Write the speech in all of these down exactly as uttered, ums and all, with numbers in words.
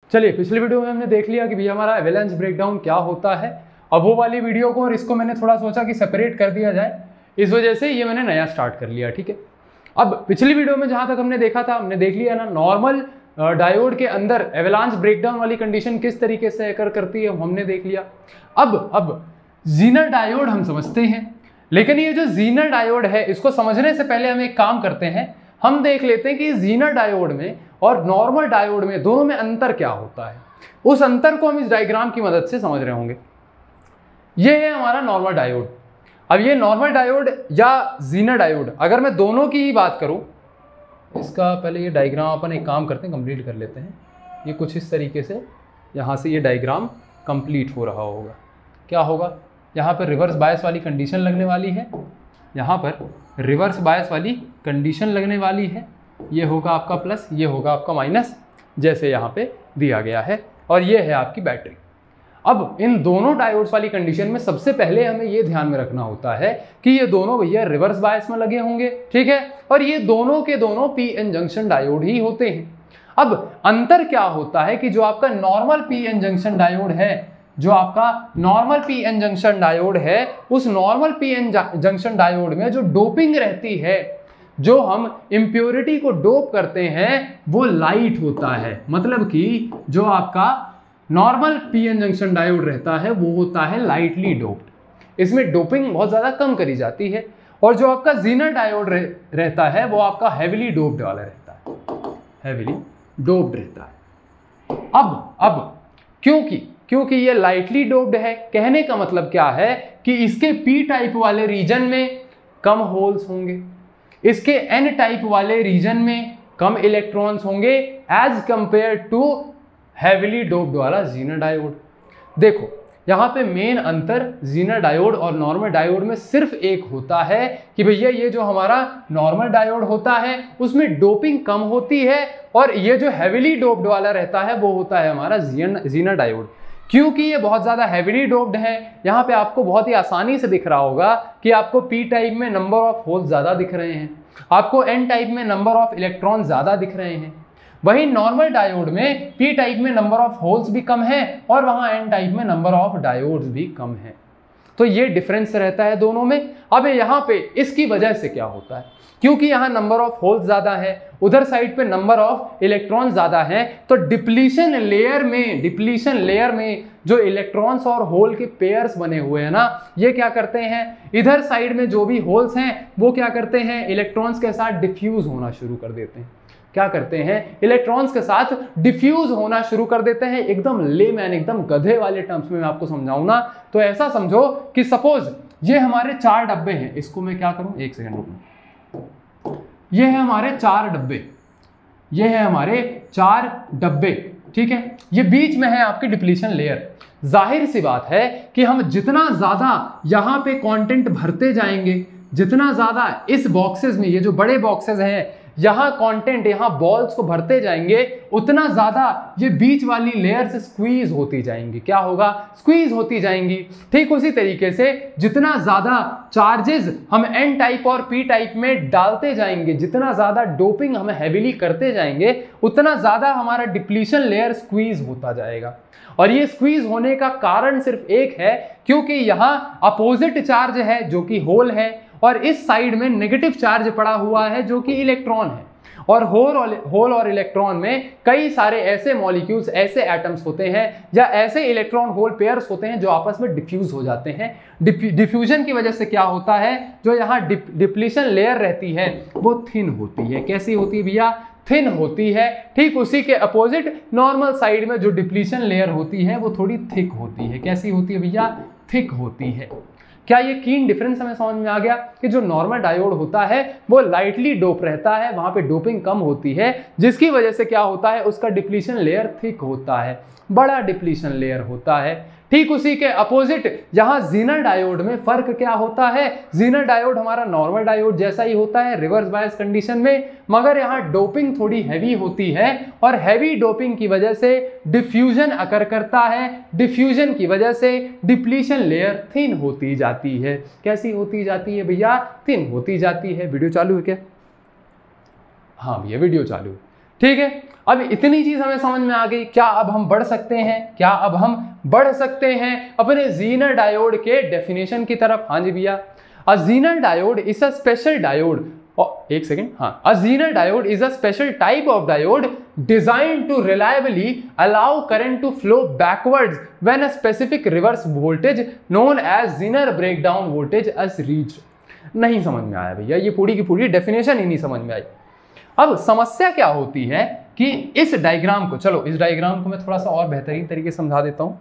चलिए, पिछली वीडियो में हमने देख लिया कि भैया हमारा एवेलेंस ब्रेकडाउन क्या होता है। अब वो वाली वीडियो को और इसको मैंने थोड़ा सोचा कि सेपरेट कर दिया जाए, इस वजह से ये मैंने नया स्टार्ट कर लिया। ठीक है, अब पिछली वीडियो में जहां तक हमने देखा था, हमने देख लिया ना नॉर्मल डायोड के अंदर एवेलांस ब्रेकडाउन वाली कंडीशन किस तरीके से अकर करती है, हमने देख लिया। अब अब जीनर डायोड हम समझते हैं, लेकिन ये जो जीनर डायोड है इसको समझने से पहले हम एक काम करते हैं, हम देख लेते हैं कि जीनर डायोड में और नॉर्मल डायोड में दोनों में अंतर क्या होता है। उस अंतर को हम इस डायग्राम की मदद से समझ रहे होंगे। ये है हमारा नॉर्मल डायोड। अब ये नॉर्मल डायोड या जीनर डायोड, अगर मैं दोनों की ही बात करूं, इसका पहले ये डायग्राम अपन एक काम करते हैं, कंप्लीट कर लेते हैं। ये कुछ इस तरीके से यहाँ से ये डायग्राम कंप्लीट हो रहा होगा। क्या होगा, यहाँ पर रिवर्स बायस वाली कंडीशन लगने वाली है, यहाँ पर रिवर्स बायस वाली कंडीशन लगने वाली है। ये होगा आपका प्लस, ये होगा आपका माइनस, जैसे यहाँ पे दिया गया है, और ये है आपकी बैटरी। अब इन दोनों डायोड्स वाली कंडीशन में सबसे पहले हमें ये ध्यान में रखना होता है कि ये दोनों भैया रिवर्स बायस में लगे होंगे, ठीक है, और ये दोनों के दोनों पी एन जंक्शन डायोड ही होते हैं। अब अंतर क्या होता है कि जो आपका normal P N junction diode है, जो आपका normal P N junction diode है, उस normal P N junction diode में जो डोपिंग रहती है, जो हम इम्प्योरिटी को डोप करते हैं, वो लाइट होता है। मतलब कि जो आपका normal P N junction diode रहता है वो होता है लाइटली डोप्ड, इसमें डोपिंग बहुत ज़्यादा कम करी जाती है। और जो आपका जीनर डायोड रह, रहता है वो आपका हैविली डोप्ड वाला रहता है, हैविली डोप्ड रहता है। अब अब क्योंकि क्योंकि ये लाइटली डोप्ड है, कहने का मतलब क्या है कि इसके पी टाइप वाले रीजन में कम होल्स होंगे, इसके एन टाइप वाले रीजन में कम इलेक्ट्रॉन्स होंगे as compare to heavily doped वाला जीनर डायोड। देखो यहाँ पे मेन अंतर जीनर डायोड और नॉर्मल डायोड में सिर्फ एक होता है कि भैया ये जो हमारा नॉर्मल डायोड होता है उसमें डोपिंग कम होती है, और ये जो हैविली डोप्ड वाला रहता है वो होता है हमारा जीनर डायोड। क्योंकि ये बहुत ज़्यादा हैविली डोप्ड है, यहाँ पे आपको बहुत ही आसानी से दिख रहा होगा कि आपको पी टाइप में नंबर ऑफ होल्स ज़्यादा दिख रहे हैं, आपको एन टाइप में नंबर ऑफ इलेक्ट्रॉन ज़्यादा दिख रहे हैं। वहीं नॉर्मल डायोड में पी टाइप में नंबर ऑफ होल्स भी कम है और वहाँ एन टाइप में नंबर ऑफ डायोड्स भी कम है। तो ये डिफरेंस रहता है दोनों में। अब यहाँ पे इसकी वजह से क्या होता है, क्योंकि यहाँ नंबर ऑफ होल्स ज़्यादा है, उधर साइड पे नंबर ऑफ इलेक्ट्रॉन ज़्यादा है, तो डिप्लीशन लेयर में डिप्लीशन लेयर में जो इलेक्ट्रॉन्स और होल के पेयर्स बने हुए हैं ना, ये क्या करते हैं, इधर साइड में जो भी होल्स हैं वो क्या करते हैं, इलेक्ट्रॉन्स के साथ डिफ्यूज होना शुरू कर देते हैं। क्या करते हैं, इलेक्ट्रॉन्स के साथ डिफ्यूज होना शुरू कर देते हैं। एकदम लेमैन, एकदम गधे वाले टर्म्स में मैं आपको समझाऊं ना, तो ऐसा समझो कि सपोज ये हमारे चार डब्बे हैं, इसको मैं क्या करूं, एक सेकंड रुकना, ये है हमारे चार डब्बे, ये है हमारे चार डब्बे, ठीक है, ये बीच में है आपकी डिप्लीशन लेयर। जाहिर सी बात है कि हम जितना ज्यादा यहाँ पे कंटेंट भरते जाएंगे, जितना ज्यादा इस बॉक्सेस में, ये जो बड़े बॉक्सेस हैं, यहाँ कंटेंट, यहाँ बॉल्स को भरते जाएंगे, उतना ज्यादा ये बीच वाली लेयर से स्क्वीज होती जाएंगी। क्या होगा, स्क्वीज होती जाएंगी। ठीक उसी तरीके से जितना ज्यादा चार्जेस हम एन टाइप और पी टाइप में डालते जाएंगे, जितना ज्यादा डोपिंग हम हैविली करते जाएंगे, उतना ज्यादा हमारा डिप्लीशन लेयर स्क्वीज होता जाएगा। और ये स्क्वीज होने का कारण सिर्फ एक है, क्योंकि यहाँ अपोजिट चार्ज है जो कि होल है, और इस साइड में नेगेटिव चार्ज पड़ा हुआ है जो कि इलेक्ट्रॉन है। और होल और होल और इलेक्ट्रॉन में कई सारे ऐसे मॉलिक्यूल्स, ऐसे एटम्स होते हैं या ऐसे इलेक्ट्रॉन होल पेयर्स होते हैं जो आपस में डिफ्यूज हो जाते हैं। डिफ्यूजन की वजह से क्या होता है, जो यहाँ डिप, डिप्लीशन लेयर रहती है वो थिन होती है। कैसी होती है भैया, थिन होती है। ठीक उसी के अपोजिट नॉर्मल साइड में जो डिप्लीशन लेयर होती है वो थोड़ी थिक होती है। कैसी होती है भैया, थिक होती है। क्या ये कीन डिफरेंस हमें समझ में आ गया कि जो नॉर्मल डायोड होता है वो लाइटली डोप रहता है, वहां पे डोपिंग कम होती है, जिसकी वजह से क्या होता है, उसका डिप्लीशन लेयर थिक होता है, बड़ा डिप्लीशन लेयर होता है। ठीक उसी के अपोजिट यहाँ जीनर डायोड में फर्क क्या होता है, जीनर डायोड हमारा नॉर्मल डायोड जैसा ही होता है रिवर्स बायस कंडीशन में, मगर यहाँ डोपिंग थोड़ी हैवी होती है, और हैवी डोपिंग की वजह से डिफ्यूजन अकर करता है। डिफ्यूजन की वजह से डिप्लीशन लेयर थिन होती जाती है। कैसी होती जाती है भैया, थिन होती जाती है। वीडियो चालू है क्या, हाँ भैया वीडियो चालू है। ठीक है, अब इतनी चीज हमें समझ में आ गई। क्या अब हम बढ़ सकते हैं? क्या अब हम बढ़ सकते हैं अपने ज़ीनर डायोड के डेफिनेशन की तरफ? हाँ जी भैया, a zener diode is a special diode, एक सेकेंड, हाँ, a zener diode is a special type of diode designed to reliably allow current to flow backwards when a specific reverse voltage known as Zener breakdown voltage is reached। नहीं समझ में आया भैया, ये पूरी की पूरी डेफिनेशन ही नहीं समझ में आई। अब समस्या क्या होती है कि इस डायग्राम को, चलो इस डायग्राम को मैं थोड़ा सा और बेहतरीन तरीके से समझा देता हूं।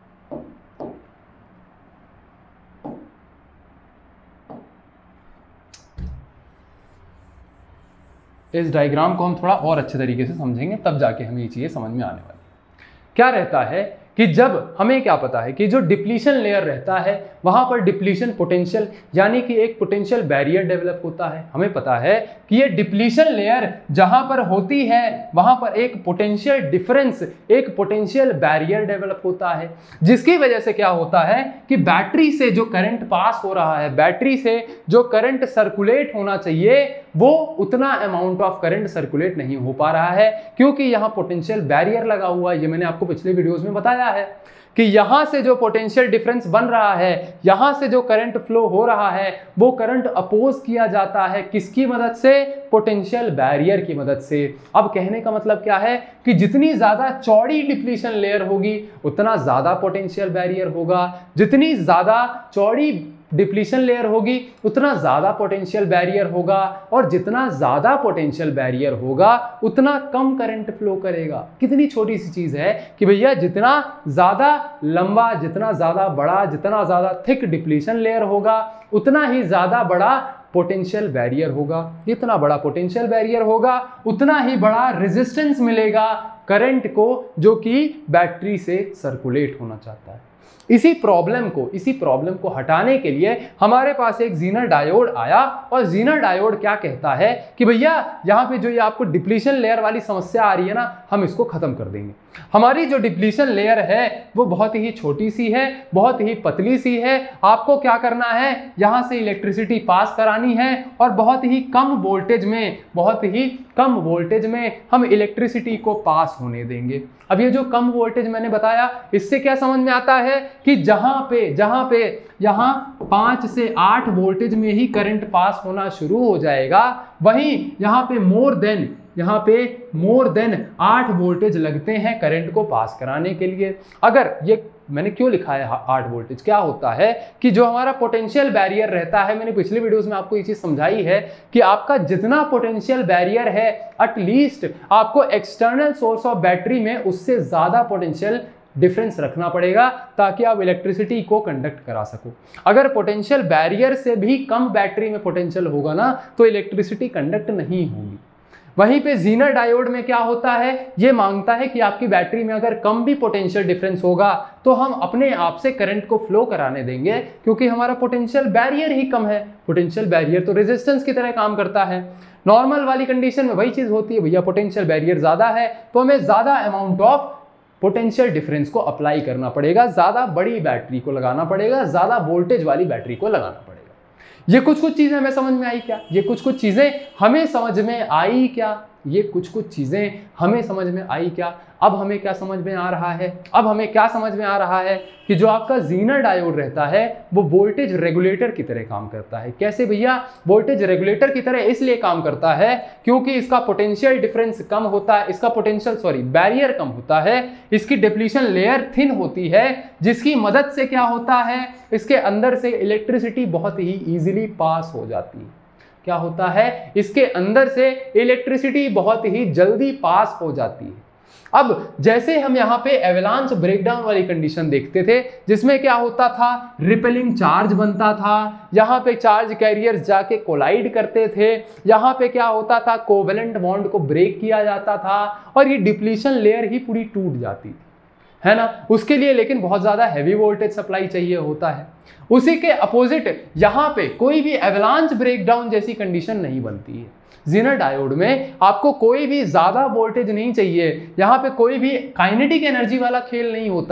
इस डायग्राम को हम थोड़ा और अच्छे तरीके से समझेंगे, तब जाके हमें ये चीजें समझ में आने वाली। क्या रहता है कि जब हमें क्या पता है कि जो डिप्लीशन लेयर रहता है वहां पर डिप्लीशन पोटेंशियल यानी कि एक पोटेंशियल बैरियर डेवलप होता है। हमें पता है कि ये डिप्लीशन लेयर जहां पर होती है वहां पर एक पोटेंशियल डिफरेंस, एक पोटेंशियल बैरियर डेवलप होता है, जिसकी वजह से क्या होता है कि बैटरी से जो करंट पास हो रहा है, बैटरी से जो करंट सर्कुलेट होना चाहिए वो उतना अमाउंट ऑफ करंट सर्कुलेट नहीं हो पा रहा है, क्योंकि यहां पोटेंशियल बैरियर लगा हुआ है। ये मैंने आपको पिछले वीडियोस में बताया है कि यहां से जो पोटेंशियल डिफरेंस बन रहा है, यहां से जो करंट फ्लो हो रहा है, वो करंट अपोज किया जाता है किसकी मदद से? पोटेंशियल बैरियर की मदद से। अब कहने का मतलब क्या है कि जितनी ज्यादा चौड़ी डिप्लीशन लेयर होगी उतना ज्यादा पोटेंशियल बैरियर होगा, जितनी ज्यादा चौड़ी डिप्लीशन लेयर होगी उतना ज्यादा पोटेंशियल बैरियर होगा, और जितना ज्यादा पोटेंशियल बैरियर होगा उतना कम करंट फ्लो करेगा। कितनी छोटी सी चीज है कि भैया जितना ज्यादा लंबा, जितना ज्यादा बड़ा, जितना ज्यादा थिक डिप्लीशन लेयर होगा उतना ही ज्यादा बड़ा पोटेंशियल बैरियर होगा। जितना बड़ा पोटेंशियल बैरियर होगा उतना ही बड़ा रेजिस्टेंस मिलेगा करंट को जो कि बैटरी से सर्कुलेट होना चाहता है। इसी प्रॉब्लम को इसी प्रॉब्लम को हटाने के लिए हमारे पास एक ज़ीनर डायोड आया, और ज़ीनर डायोड क्या कहता है कि भैया यहाँ पे जो ये आपको डिप्लीशन लेयर वाली समस्या आ रही है ना, हम इसको खत्म कर देंगे। हमारी जो डिप्लीशन लेयर है वो बहुत ही छोटी सी है, बहुत ही पतली सी है। आपको क्या करना है, यहाँ से इलेक्ट्रिसिटी पास करानी है और बहुत ही कम वोल्टेज में, बहुत ही कम वोल्टेज में हम इलेक्ट्रिसिटी को पास होने देंगे। अब ये जो कम वोल्टेज मैंने बताया, इससे क्या समझ में आता है कि जहां पे जहां पे यहां पाँच से आठ वोल्टेज में ही करंट पास होना शुरू हो जाएगा, वहीं यहां पे मोर देन यहाँ पे मोर देन आठ वोल्टेज लगते हैं करंट को पास कराने के लिए। अगर ये मैंने क्यों लिखा है आठ वोल्टेज, क्या होता है कि जो हमारा पोटेंशियल बैरियर रहता है, मैंने पिछले वीडियोस में आपको ये चीज समझाई है कि आपका जितना पोटेंशियल बैरियर है एटलीस्ट आपको एक्सटर्नल सोर्स ऑफ बैटरी में उससे ज्यादा पोटेंशियल डिफरेंस रखना पड़ेगा ताकि आप इलेक्ट्रिसिटी को कंडक्ट करा सको। अगर पोटेंशियल बैरियर से भी कम बैटरी में पोटेंशियल होगा ना तो इलेक्ट्रिसिटी कंडक्ट नहीं होगी। वहीं पे ज़ीनर डायोड में क्या होता है, ये मांगता है कि आपकी बैटरी में अगर कम भी पोटेंशियल डिफरेंस होगा तो हम अपने आप से करंट को फ्लो कराने देंगे, क्योंकि हमारा पोटेंशियल बैरियर ही कम है। पोटेंशियल बैरियर तो रेजिस्टेंस की तरह काम करता है। नॉर्मल वाली कंडीशन में वही चीज होती है, भैया पोटेंशियल बैरियर ज्यादा है तो हमें ज्यादा अमाउंट ऑफ पोटेंशियल डिफरेंस को अप्लाई करना पड़ेगा, ज्यादा बड़ी बैटरी को लगाना पड़ेगा, ज्यादा वोल्टेज वाली बैटरी को लगाना पड़ेगा। ये कुछ कुछ चीजें हमें समझ में आई क्या? ये कुछ कुछ चीजें हमें समझ में आई क्या? ये कुछ कुछ चीजें हमें समझ में आई क्या? अब हमें क्या समझ में आ रहा है? अब हमें क्या समझ में आ रहा है कि जो आपका ज़ीनर डायोड रहता है वो वोल्टेज रेगुलेटर की तरह काम करता है। कैसे भैया? वोल्टेज रेगुलेटर की तरह इसलिए काम करता है क्योंकि इसका पोटेंशियल डिफरेंस कम होता है, इसका पोटेंशियल सॉरी बैरियर कम होता है, इसकी डिप्लीशन लेयर थिन होती है, जिसकी मदद से क्या होता है, इसके अंदर से इलेक्ट्रिसिटी बहुत ही ईजिली पास हो जाती है। क्या होता है? इसके अंदर से इलेक्ट्रिसिटी बहुत ही जल्दी पास हो जाती है। अब जैसे हम यहाँ पे एवलांच ब्रेकडाउन वाली कंडीशन देखते थे जिसमें क्या होता था, रिपेलिंग चार्ज बनता था, यहाँ पे चार्ज कैरियर्स जाके कोलाइड करते थे, यहाँ पे क्या होता था, कोवेलेंट बॉन्ड को ब्रेक किया जाता था और ये डिप्लीशन लेयर ही पूरी टूट जाती थी, है ना। उसके लिए लेकिन बहुत ज्यादा हैवी वोल्टेज सप्लाई चाहिए होता है। उसी के अपोजिट यहाँ पे कोई भी एवलांच ब्रेकडाउन जैसी कंडीशन नहीं बनती है। ज़ीनर डायोड में आपको कोई भी ज्यादा वोल्टेज नहीं चाहिए, यहाँ पे कोई भी काइनेटिक एनर्जी वाला खेल नहीं होता है।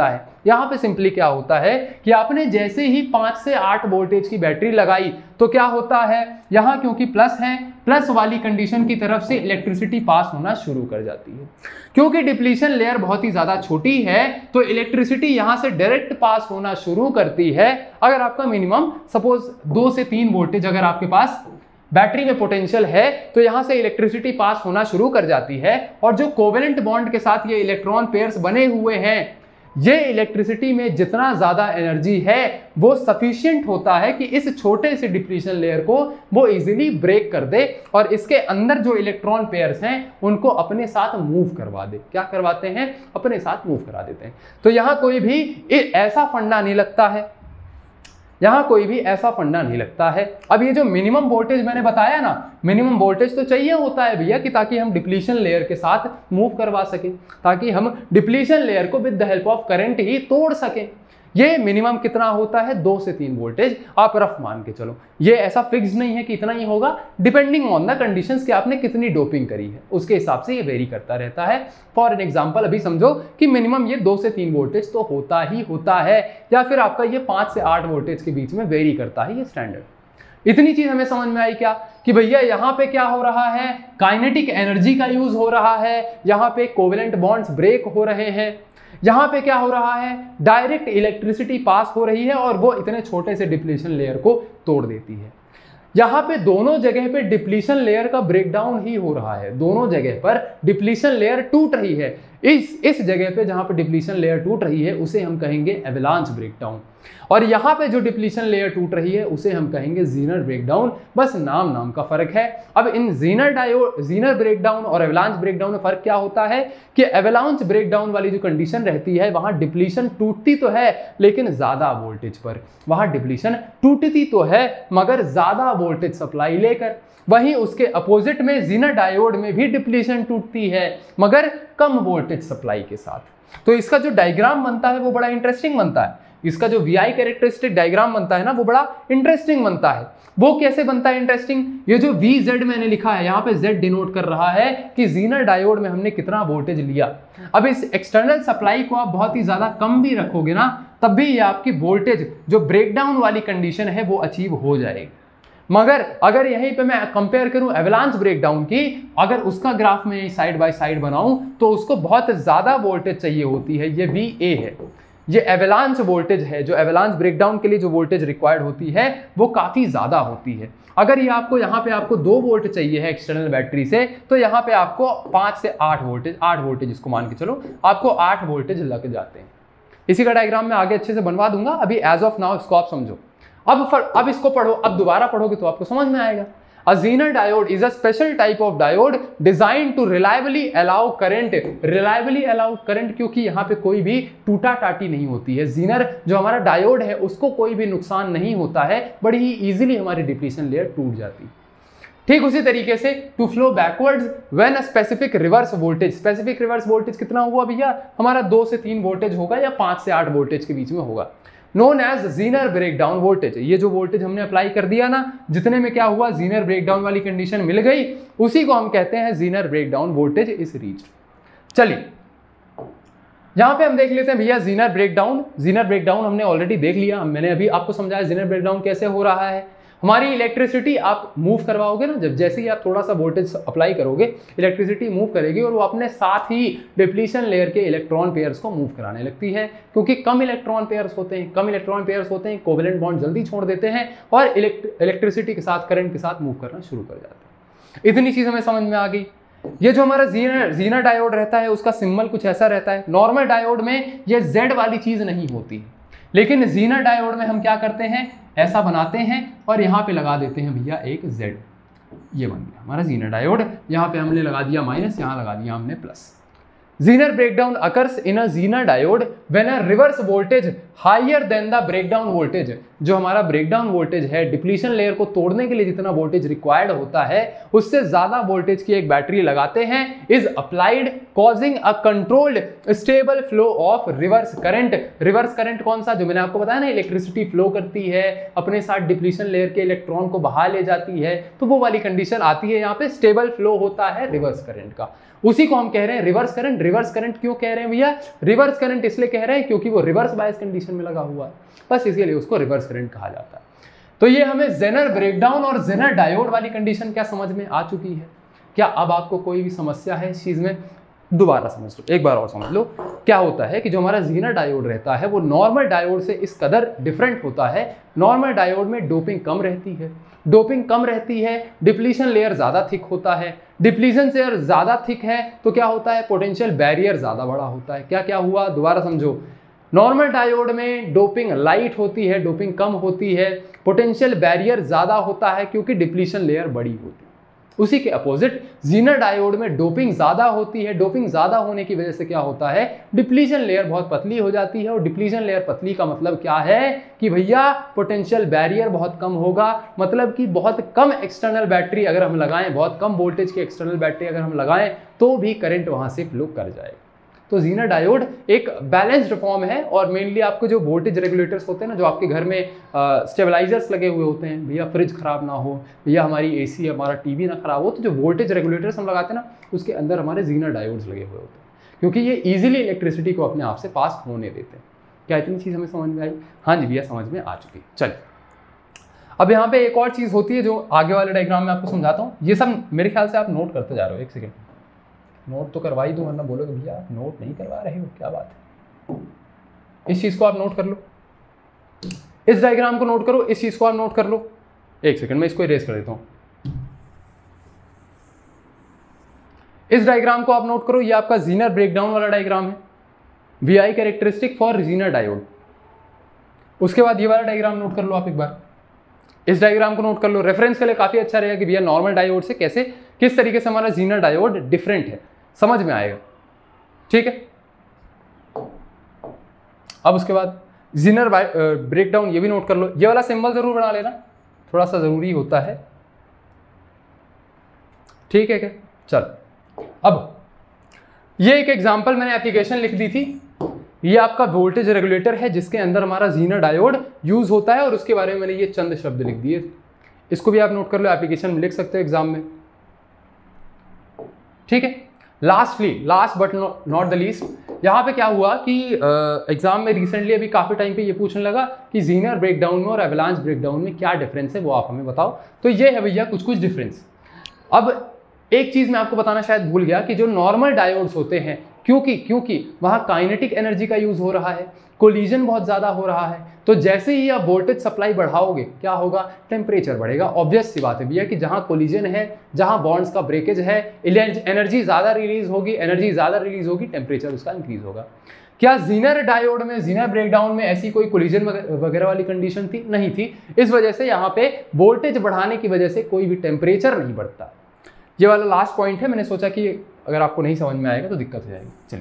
यहाँ पे सिंपली क्या होता है कि आपने जैसे ही पाँच से आठ वोल्टेज की बैटरी लगाई तो क्या होता है, यहाँ क्योंकि प्लस है, प्लस वाली कंडीशन की तरफ से इलेक्ट्रिसिटी पास होना शुरू कर जाती है। क्योंकि डिप्लीशन लेयर बहुत ही ज्यादा छोटी है तो इलेक्ट्रिसिटी यहाँ से डायरेक्ट पास होना शुरू करती है। अगर आपका मिनिमम सपोज दो से तीन वोल्टेज अगर आपके पास बैटरी में पोटेंशियल है तो यहां से इलेक्ट्रिसिटी पास होना शुरू कर जाती है, और जो कोवेलेंट बॉन्ड के साथ ये इलेक्ट्रॉन पेयर्स बने हुए हैं, ये इलेक्ट्रिसिटी में जितना ज्यादा एनर्जी है वो सफिशिएंट होता है कि इस छोटे से डिप्लीशन लेयर को वो इजीली ब्रेक कर दे और इसके अंदर जो इलेक्ट्रॉन पेयर्स हैं उनको अपने साथ मूव करवा दे। क्या करवाते हैं? अपने साथ मूव करा देते हैं। तो यहां कोई भी ऐसा फंडा नहीं लगता है, यहां कोई भी ऐसा फंडा नहीं लगता है। अब ये जो मिनिमम वोल्टेज मैंने बताया ना, मिनिमम वोल्टेज तो चाहिए होता है भैया कि ताकि हम डिप्लीशन लेयर के साथ मूव करवा सकें, ताकि हम डिप्लीशन लेयर को with the help of current ही तोड़ सकें। ये मिनिमम कितना होता है? दो से तीन वोल्टेज आप रफ मान के चलो। ये ऐसा फिक्स नहीं है कि इतना ही होगा, डिपेंडिंग ऑन द कंडीशंस कि आपने कितनी डोपिंग करी है उसके हिसाब से ये वेरी करता रहता है। फॉर एन एग्जांपल अभी समझो कि मिनिमम ये दो से तीन वोल्टेज तो होता ही होता है, या फिर आपका ये पाँच से आठ वोल्टेज के बीच में वेरी करता है ये स्टैंडर्ड। इतनी चीज हमें समझ में आई क्या कि भैया यहाँ पे क्या हो रहा है? काइनेटिक एनर्जी का यूज हो रहा है, यहाँ पे कोवेलेंट बॉन्ड्स ब्रेक हो रहे हैं, यहां पे क्या हो रहा है? डायरेक्ट इलेक्ट्रिसिटी पास हो रही है और वो इतने छोटे से डिप्लीशन लेयर को तोड़ देती है। यहां पे दोनों जगह पे डिप्लीशन लेयर का ब्रेकडाउन ही हो रहा है, दोनों जगह पर डिप्लीशन लेयर टूट रही है। इस इस जगह पे जहां पे डिप्लीशन लेयर टूट रही है उसे हम कहेंगे एवलांच ब्रेकडाउन, और यहां पे जो डिप्लीशन लेयर टूट रही है उसे हम कहेंगे ज़ीनर ब्रेकडाउन। बस नाम नाम का फर्क है। अब इन ज़ीनर डायोड ज़ीनर ब्रेकडाउन और एवलांच ब्रेकडाउन में फर्क क्या होता है कि एवलांच ब्रेकडाउन वाली जो कंडीशन रहती है वहां डिप्लीशन टूटती तो है लेकिन ज्यादा वोल्टेज पर, वहां डिप्लीशन टूटती तो है मगर ज्यादा वोल्टेज सप्लाई लेकर। वहीं उसके अपोजिट में ज़ीनर डायोड में भी डिप्लीशन टूटती है मगर कम वोल्टेज सप्लाई के साथ। तो इसका जो डायग्राम बनता है वो बड़ा इंटरेस्टिंग बनता है। इसका जो वी आई कैरेक्टरिस्टिक डायग्राम बनता है ना वो बड़ा इंटरेस्टिंग बनता है। वो कैसे बनता है इंटरेस्टिंग? ये जो वी जेड मैंने लिखा है यहाँ पे जेड डिनोट कर रहा है कि ज़ीनर डायोड में हमने कितना वोल्टेज लिया। अब इस एक्सटर्नल सप्लाई को आप बहुत ही ज्यादा कम भी रखोगे ना तब भी ये आपकी वोल्टेज जो ब्रेकडाउन वाली कंडीशन है वो अचीव हो जाएगी। मगर अगर यहीं पे मैं कंपेयर करूं एवलांच ब्रेकडाउन की, अगर उसका ग्राफ में साइड बाय साइड बनाऊं तो उसको बहुत ज्यादा वोल्टेज चाहिए होती है। ये वी ए है, ये एवलांच वोल्टेज है। जो एवलांच ब्रेकडाउन के लिए जो वोल्टेज रिक्वायर्ड होती है वो काफी ज्यादा होती है। अगर ये आपको यहाँ पे आपको दो वोल्ट चाहिए है एक्सटर्नल बैटरी से तो यहाँ पे आपको पाँच से आठ वोल्टेज आठ वोल्टेज इसको मान के चलो आपको आठ वोल्टेज लग जाते हैं। इसी का डायग्राम मैं आगे अच्छे से बनवा दूंगा, अभी एज ऑफ नाउ इसको आप समझो। अब अब इसको पढ़ो, अब दोबारा पढ़ोगे तो आपको समझ में आएगा। A Zener diode is a special type of diode designed to reliably allow current, reliably allow current क्योंकि यहाँ पे कोई भी टूटा टाटी नहीं होती है। Zener जो हमारा डायोड है उसको कोई भी नुकसान नहीं होता है, बड़ी ही इजीली हमारी डिप्लीशन लेयर टूट जाती है। ठीक उसी तरीके से to flow backwards when a specific reverse voltage, specific reverse voltage कितना हुआ भैया? हमारा दो से तीन वोल्टेज होगा या पाँच से आठ वोल्टेज के बीच में होगा, known as zener breakdown voltage. ये जो वोल्टेज हमने अप्लाई कर दिया ना, जितने में क्या हुआ ज़ीनर ब्रेकडाउन वाली कंडीशन मिल गई, उसी को हम कहते हैं zener breakdown voltage is reached. चलिए यहां पे हम देख लेते हैं भैया ज़ीनर ब्रेकडाउन। ज़ीनर ब्रेकडाउन हमने ऑलरेडी देख लिया, मैंने अभी आपको समझाया ज़ीनर ब्रेकडाउन कैसे हो रहा है। हमारी इलेक्ट्रिसिटी आप मूव करवाओगे ना, जब जैसे ही आप थोड़ा सा वोल्टेज अप्लाई करोगे इलेक्ट्रिसिटी मूव करेगी और वो अपने साथ ही डिप्लीशन लेयर के इलेक्ट्रॉन पेयर्स को मूव कराने लगती है, क्योंकि कम इलेक्ट्रॉन पेयर्स होते हैं कम इलेक्ट्रॉन पेयर्स होते हैं कोवेलेंट बॉन्ड जल्दी छोड़ देते हैं और इलेक्ट्रिसिटी के साथ करंट के साथ मूव करना शुरू कर जाते हैं। इतनी चीज हमें समझ में आ गई। ये जो हमारा ज़ीनर ज़ीनर डायोड रहता है उसका सिंबल कुछ ऐसा रहता है। नॉर्मल डायोड में ये जेड वाली चीज नहीं होती, लेकिन ज़ीनर डायोड में हम क्या करते हैं, ऐसा बनाते हैं और यहाँ पे लगा देते हैं भैया एक Z। ये बन गया हमारा ज़ीनर डायोड। यहाँ पे हमने लगा दिया माइनस, यहाँ लगा दिया हमने plus. Zener breakdown occurs in a Zener diode when a reverse voltage higher than the breakdown voltage, जो हमारा ब्रेकडाउन वोल्टेज है डिप्लीशन लेयर को तोड़ने के लिए जितना वोल्टेज रिक्वायर्ड होता है उससे ज्यादा वोल्टेज की एक बैटरी लगाते हैं, is applied causing a controlled stable flow of reverse current. Reverse current कौन सा? जो मैंने आपको बताया ना, इलेक्ट्रिसिटी फ्लो करती है अपने साथ डिप्लीशन लेयर के इलेक्ट्रॉन को बहा ले जाती है, तो वो वाली कंडीशन आती है। यहाँ पे स्टेबल फ्लो होता है रिवर्स करंट का, उसी को हम कह रहे हैं रिवर्स करंट रिवर्स करंट क्यों कह रहे हैं भैया? रिवर्स करंट इसलिए कह रहे हैं क्योंकि वो रिवर्स बायस कंडीशन में लगा हुआ है, बस इसलिए उसको रिवर्स करंट कहा जाता है। तो ये हमें जेनर ब्रेकडाउन और जेनर डायोड वाली कंडीशन क्या समझ में आ चुकी है? क्या अब आपको कोई भी समस्या है इस चीज़ में? दोबारा समझ लो, एक बार और समझ लो। क्या होता है कि जो हमारा जेनर डायोड रहता है वो नॉर्मल डायोड से इस कदर डिफरेंट होता है, नॉर्मल डायोड में डोपिंग कम रहती है, डोपिंग कम रहती है, डिप्लीशन लेयर ज़्यादा थिक होता है, डिप्लीशन लेयर ज़्यादा थिक है तो क्या होता है? पोटेंशियल बैरियर ज़्यादा बड़ा होता है। क्या क्या हुआ? दोबारा समझो। नॉर्मल डायोड में डोपिंग लाइट होती है, डोपिंग कम होती है, पोटेंशियल बैरियर ज़्यादा होता है क्योंकि डिप्लीशन लेयर बड़ी होती है। उसी के अपोजिट जेनर डायोड में डोपिंग ज़्यादा होती है, डोपिंग ज़्यादा होने की वजह से क्या होता है? डिप्लीशन लेयर बहुत पतली हो जाती है, और डिप्लीशन लेयर पतली का मतलब क्या है कि भैया पोटेंशियल बैरियर बहुत कम होगा, मतलब कि बहुत कम एक्सटर्नल बैटरी अगर हम लगाएं, बहुत कम वोल्टेज की एक्सटर्नल बैटरी अगर हम लगाएं तो भी करंट वहाँ से फ्लो कर जाएगा। तो जेनर डायोड एक बैलेंस्ड फॉर्म है, और मेनली आपको जो वोल्टेज रेगुलेटर्स होते हैं ना, जो आपके घर में स्टेबलाइजर्स लगे हुए होते हैं, भैया फ्रिज खराब ना हो, भैया हमारी एसी हमारा टीवी ना खराब हो, तो जो वोल्टेज रेगुलेटर्स हम लगाते हैं ना, उसके अंदर हमारे जेनर डायोड्स लगे हुए होते हैं, क्योंकि ये ईजिली इलेक्ट्रिसिटी को अपने आप से पास होने देते हैं। क्या इतनी चीज़ हमें समझ में आई? हाँ जी भैया, समझ में आ चुकी है। चलिए, अब यहाँ पे एक और चीज़ होती है जो आगे वाले डायग्राम में आपको समझाता हूँ। ये सब मेरे ख्याल से आप नोट करते जा रहे हो। एक सेकेंड, नोट तो करवा ही दूँ, वरना बोलोगे भैया आप नोट नहीं करवा रहे हो, क्या बात है। इस चीज़ को आप नोट कर लो, इस डायग्राम को नोट करो, इस चीज़ को आप नोट कर लो। एक सेकंड, मैं इसको इरेज कर देता हूँ। इस डायग्राम को आप नोट करो, ये आपका जेनर ब्रेकडाउन वाला डायग्राम है, V I characteristic for zener diode. उसके बाद ये वाला डायग्राम नोट कर लो आप एक बार, इस डायग्राम को नोट कर लो। रेफरेंस के लिए काफ़ी अच्छा रहेगा कि भैया नॉर्मल डायोड से कैसे, किस तरीके से हमारा जेनर डायोड डिफरेंट है, समझ में आएगा। ठीक है, अब उसके बाद जेनर ब्रेकडाउन ये भी नोट कर लो। ये वाला सिंबल जरूर बना लेना, थोड़ा सा जरूरी होता है। ठीक है क्या? चल, अब ये एक एग्जांपल मैंने एप्लीकेशन लिख दी थी। ये आपका वोल्टेज रेगुलेटर है जिसके अंदर हमारा जेनर डायोड यूज होता है, और उसके बारे में मैंने ये चंद शब्द लिख दिए। इसको भी आप नोट कर लो, एप्लीकेशन में लिख सकते हो एग्जाम में। ठीक है, lastly, last but not the least, यहाँ पे क्या हुआ कि एग्जाम में रिसेंटली अभी काफ़ी टाइम पे ये पूछने लगा कि जेनर ब्रेकडाउन में और एवलांच ब्रेकडाउन में क्या डिफरेंस है, वो आप हमें बताओ। तो ये है भैया कुछ कुछ डिफरेंस। अब एक चीज़ मैं आपको बताना शायद भूल गया कि जो नॉर्मल डायोड्स होते हैं, क्योंकि क्योंकि वहाँ काइनेटिक एनर्जी का यूज़ हो रहा है, कोलिजन बहुत ज़्यादा हो रहा है, तो जैसे ही आप वोल्टेज सप्लाई बढ़ाओगे क्या होगा? टेम्परेचर बढ़ेगा। ऑब्वियस सी बात है भैया कि जहाँ कोलिजन है, जहाँ बॉन्ड्स का ब्रेकेज है, एनर्जी ज़्यादा रिलीज होगी, एनर्जी ज़्यादा रिलीज होगी, टेम्परेचर उसका इंक्रीज होगा। क्या जेनर डायोड में, जेनर ब्रेकडाउन में ऐसी कोई कोलिजन वगैरह वाली कंडीशन थी? नहीं थी। इस वजह से यहाँ पे वोल्टेज बढ़ाने की वजह से कोई भी टेम्परेचर नहीं बढ़ता। ये वाला लास्ट पॉइंट है, मैंने सोचा कि अगर आपको नहीं समझ में आएगा तो दिक्कत हो जाएगी। चलिए,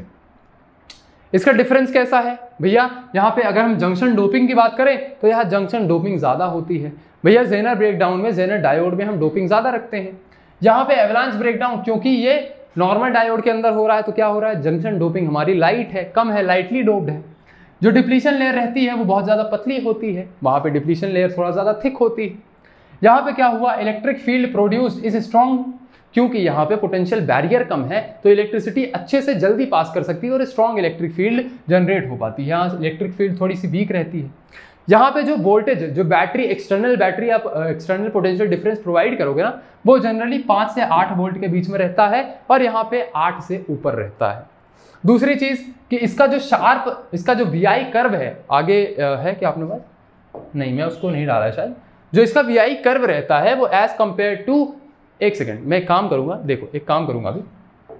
इसका डिफरेंस कैसा है भैया? यहाँ पे अगर हम जंक्शन डोपिंग की बात करें तो यहाँ जंक्शन डोपिंग ज़्यादा होती है भैया। जेनर ब्रेकडाउन में, जेनर डायोड में हम डोपिंग ज़्यादा रखते हैं। यहाँ पे एवलांच ब्रेकडाउन, क्योंकि ये नॉर्मल डायोड के अंदर हो रहा है, तो क्या हो रहा है? जंक्शन डोपिंग हमारी लाइट है, कम है, लाइटली डोप्ड है। जो डिप्लीशन लेयर रहती है वो बहुत ज़्यादा पतली होती है, वहाँ पे डिप्लीशन लेयर थोड़ा ज़्यादा थिक होती है। यहाँ पे क्या हुआ? Electric field produced is strong, क्योंकि यहाँ पे पोटेंशियल बैरियर कम है तो इलेक्ट्रिसिटी अच्छे से जल्दी पास कर सकती है और स्ट्रॉन्ग इलेक्ट्रिक फील्ड जनरेट हो पाती है। यहाँ इलेक्ट्रिक फील्ड थोड़ी सी वीक रहती है। यहाँ पे जो वोल्टेज, जो बैटरी, एक्सटर्नल बैटरी आप एक्सटर्नल पोटेंशियल डिफरेंस प्रोवाइड करोगे ना, वो जनरली पाँच से आठ वोल्ट के बीच में रहता है, और यहाँ पे आठ से ऊपर रहता है। दूसरी चीज़ कि इसका जो शार्प, इसका जो वी आई कर्व है, आगे है क्या आपने पास? नहीं, मैं उसको नहीं डाला है शायद। जो इसका वी आई कर्व रहता है वो एज कंपेयर टू, एक सेकेंड मैं एक काम करूंगा, देखो एक काम करूंगा अभी,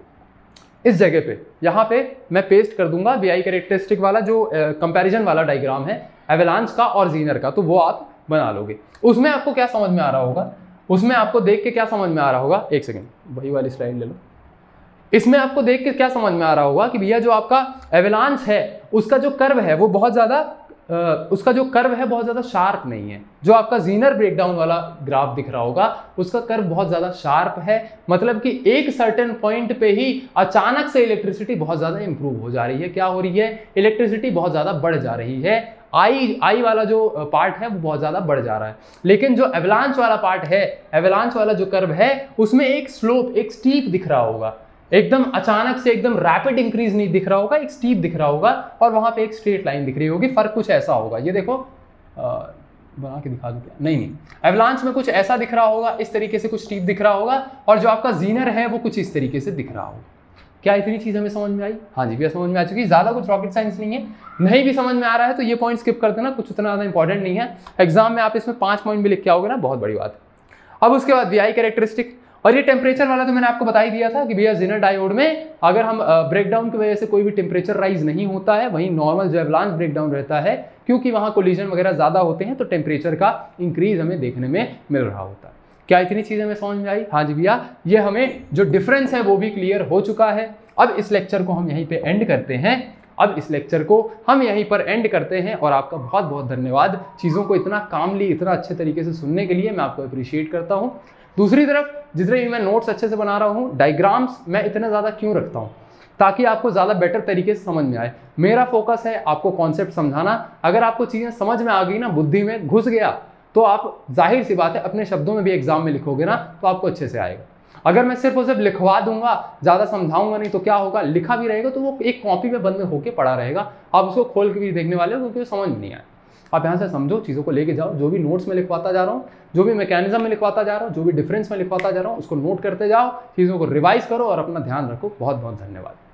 इस जगह पे यहाँ पे मैं पेस्ट कर दूंगा वी आई कैरेक्टरिस्टिक वाला जो कंपैरिजन वाला डायग्राम है एवलांच का और जेनर का, तो वो आप बना लोगे। उसमें आपको क्या समझ में आ रहा होगा? उसमें आपको देख के क्या समझ में आ रहा होगा? एक सेकेंड, वही वाली स्लाइड ले लो। इसमें आपको देख के क्या समझ में आ रहा होगा कि भैया जो आपका एवलांच है उसका जो कर्व है वो बहुत ज़्यादा, उसका जो कर्व है बहुत ज़्यादा शार्प नहीं है। जो आपका जेनर ब्रेकडाउन वाला ग्राफ दिख रहा होगा उसका कर्व बहुत ज़्यादा शार्प है, मतलब कि एक सर्टेन पॉइंट पे ही अचानक से इलेक्ट्रिसिटी बहुत ज़्यादा इंप्रूव हो जा रही है। क्या हो रही है? इलेक्ट्रिसिटी बहुत ज़्यादा बढ़ जा रही है। आई आई वाला जो पार्ट है वो बहुत ज़्यादा बढ़ जा रहा है। लेकिन जो एवलांच वाला पार्ट है, एवलांच वाला जो कर्व है उसमें एक स्लोप, एक स्टीप दिख रहा होगा। एकदम अचानक से एकदम रैपिड इंक्रीज नहीं दिख रहा होगा, एक स्टीप दिख रहा होगा और वहां पे एक स्ट्रेट लाइन दिख रही होगी। फर्क कुछ ऐसा होगा, ये देखो आ, बना के दिखा दूं क्या? नहीं नहीं, एवलांच में कुछ ऐसा दिख रहा होगा, इस तरीके से कुछ स्टीप दिख रहा होगा, और जो आपका जीनर है वो कुछ इस तरीके से दिख रहा होगा। क्या इतनी चीज़ हमें समझ में आई? हाँ जी भैया समझ में आ चुकी है। ज़्यादा कुछ रॉकेट साइंस नहीं है। नहीं भी समझ में आ रहा है तो ये पॉइंट स्किप कर देना, कुछ उतना ज़्यादा इंपॉर्टेंट नहीं है। एग्जाम में आप इसमें पाँच पॉइंट भी लिख के आओगे ना, बहुत बड़ी बात है। अब उसके बाद वीआई कैरेक्टरिस्टिक, और ये टेम्परेचर वाला तो मैंने आपको बता ही दिया था कि भैया जेनर डायोड में अगर हम ब्रेकडाउन की वजह से कोई भी टेम्परेचर राइज नहीं होता है, वहीं नॉर्मल जो एवलांच ब्रेकडाउन रहता है, क्योंकि वहाँ कोलिजन वगैरह ज़्यादा होते हैं तो टेम्परेचर का इंक्रीज हमें देखने में मिल रहा होता है। क्या इतनी चीज़ हमें समझ में आई? हाँ जी भैया, ये हमें जो डिफरेंस है वो भी क्लियर हो चुका है। अब इस लेक्चर को हम यहीं पे एंड करते हैं। अब इस लेक्चर को हम यहीं पर एंड करते हैं और आपका बहुत बहुत धन्यवाद चीज़ों को इतना कामली, इतना अच्छे तरीके से सुनने के लिए। मैं आपको अप्रिशिएट करता हूँ। दूसरी तरफ जितने भी मैं नोट्स अच्छे से बना रहा हूँ, डायग्राम्स मैं इतने ज़्यादा क्यों रखता हूँ? ताकि आपको ज़्यादा बेटर तरीके से समझ में आए। मेरा फोकस है आपको कॉन्सेप्ट समझाना। अगर आपको चीज़ें समझ में आ गई ना, बुद्धि में घुस गया, तो आप जाहिर सी बात है अपने शब्दों में भी एग्जाम में लिखोगे ना तो आपको अच्छे से आएगा। अगर मैं सिर्फ और सिर्फ लिखवा दूंगा, ज़्यादा समझाऊंगा नहीं, तो क्या होगा? लिखा भी रहेगा तो वो एक कॉपी में बंद होकर पड़ा रहेगा, आप उसको खोल के भी देखने वाले हो क्योंकि वो समझ में नहीं आए। आप यहाँ से समझो, चीज़ों को लेके जाओ, जो भी नोट्स में लिखवाता जा रहा हूँ, जो भी मैकेनिज्म में लिखवाता जा रहा हूँ, जो भी डिफरेंस में लिखवाता जा रहा हूँ, उसको नोट करते जाओ, चीज़ों को रिवाइज करो और अपना ध्यान रखो। बहुत बहुत धन्यवाद।